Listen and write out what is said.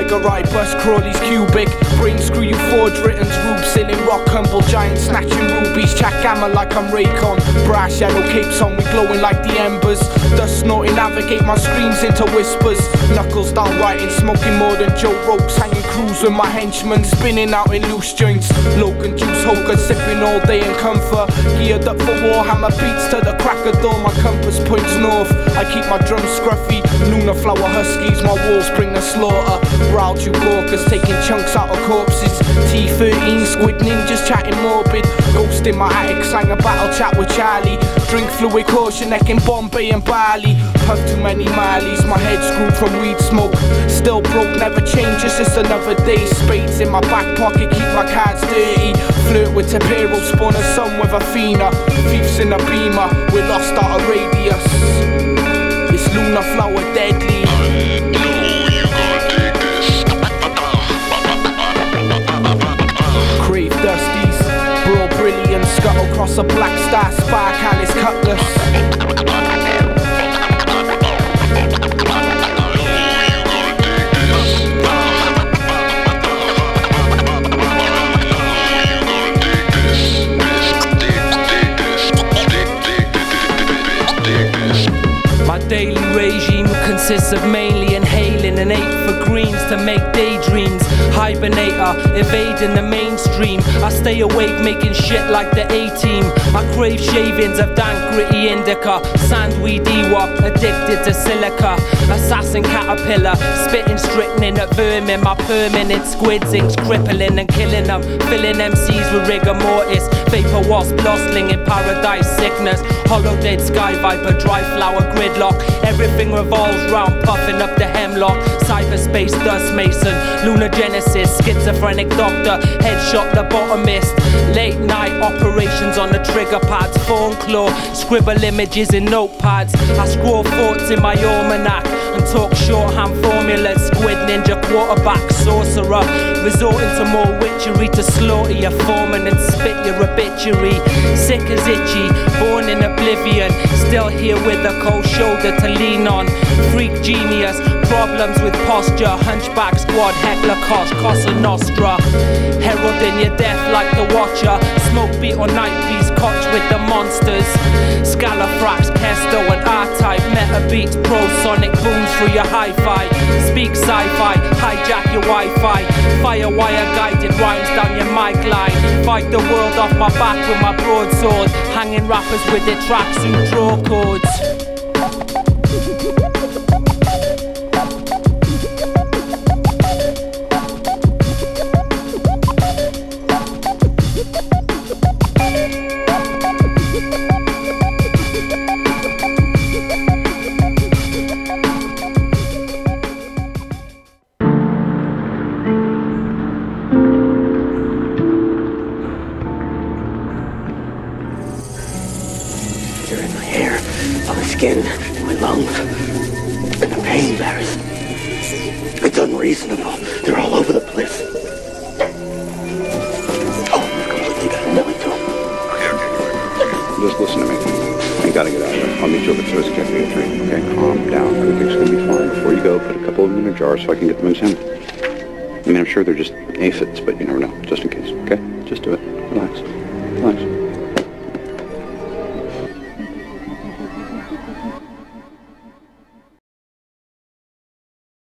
figure I bust Crawley's cubic. Brain screw you Ford Britons, rube ceiling rock, humble giant snatching rubies. Chat gamma like I'm Raycon. Brass yellow capes on, we glowing like the embers. Dust snorting, navigate my screams into whispers. Knuckles down writing, smoking more than Joe Ropes. Hanging crews with my henchmen, spinning out in loose joints. Logan juice, Hoka, sipping all day in comfort. Geared up for Warhammer beats to the crack of dawn. My compass points north, I keep my drums scruffy. Lunar flower huskies, my walls bring the slaughter. Brow Gorkas taking chunks out of corpses. T13 squid ninjas chatting morbid. Ghost in my attic, sang a battle chat with Charlie. Drink fluid caution, neck in Bombay and Bali. Puff too many mileys, my head screwed from weed smoke. Still broke, never change, it's just another day. Spades in my back pocket, keep my cards dirty. Flirt with Tapiro, spawn a son with Athena. Thieves in a beamer, we're lost out of radius. It's lunar flower deadly. Crave Dusties, bro brilliant, scuttle across a black star, spark Alice Cutlass. Daily regime consists of mainly inhaling and ache for greens to make daydreams. Hibernator, evading the mainstream. I stay awake making shit like the A-Team. I crave shavings of dank gritty indica. Sandweed Ewok, addicted to silica. Assassin caterpillar, spitting strychnine at vermin. My permanent squid zincs crippling and killing them. Filling MCs with rigor mortis. Vapor wasp, lostling in paradise sickness. Hollow dead sky viper, dry flower gridlock. Everything revolves round puffing up the hemlock. Cyberspace dust mason, lunar genesis, schizophrenic doctor, headshot lobotomist. Late night operations on the trigger pads, phone claw, scribble images in notepads. I scroll thoughts in my almanac and talk shorthand formulas. Squid ninja quarterback sorcerer, resorting to more witchery to slaughter your foreman and spit your obituary. Sick as itchy, born in oblivion, still here with a cold shoulder to lean on. Freak genius, problems with posture. Hunchback squad, heckler cost, Cosa Nostra. Heralding your death like the Watcher. Smoke beat or night piece, Koch with the monsters. Scalafrax, Kesto and R-Type. Meta beats, pro-sonic booms through your hi-fi. Speak sci-fi, hijack your Wi-Fi. Firewire guided rhymes down your mic line. Fight the world off my back with my broadsword. Hanging rappers with their tracksuit draw codes. They're in my hair, on my skin, in my lungs, and the pain, Barris. It's unreasonable. They're all over the place. Oh, I'm completely got a belly to them. Okay. Just listen to me. I gotta get out of there. I'll meet you over at Source Cafe at 3. Okay, calm down. Everything's gonna be fine. Before you go, put a couple of them in a jar so I can get them examined. I mean, I'm sure they're just aphids, but you never know. Just in case. Okay? Just do it. Relax. Relax.